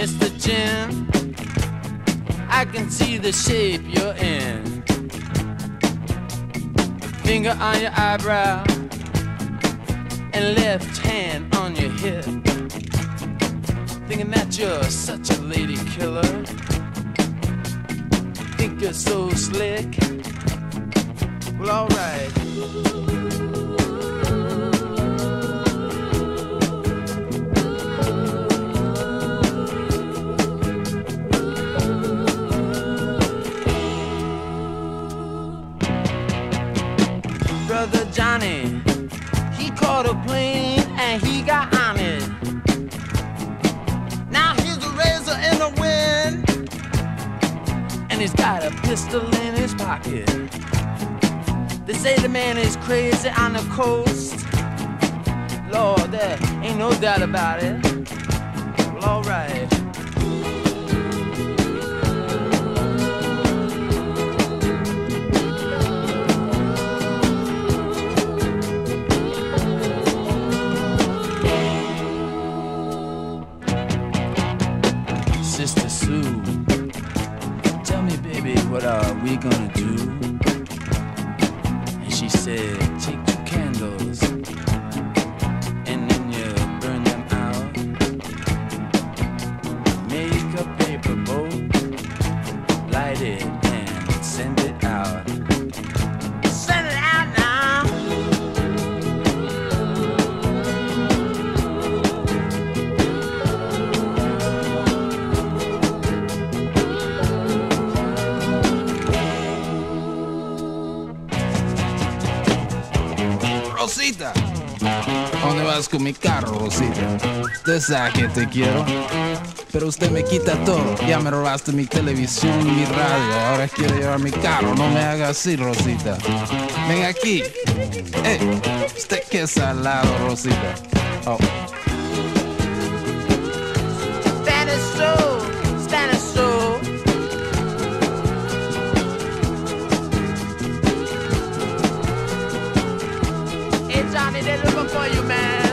Mr. Jim, I can see the shape you're in. Finger on your eyebrow and left hand on your hip. Thinking that you're such a lady killer. Think you're so slick. Well, alright. Brother Johnny, he caught a plane and he got on it. Now he's a razor in the wind, and he's got a pistol in his pocket. They say the man is crazy on the coast. Lord, there ain't no doubt about it. Well, alright. Sister Sue, tell me, baby, what are we gonna do? And she said, take 2 candles and then you burn them out. Make a paper boat, light it and send it out. Send it out now. Rosita, ¿a dónde vas con mi carro, Rosita? Usted sabe que te quiero, pero usted me quita todo. Ya me robaste mi televisión y mi radio, ahora quiere llevar mi carro. No me haga así, Rosita. Ven aquí. Usted qué salado, Rosita. Oh. Spanish soul, Spanish soul. Hey Johnny, they're looking for you, man.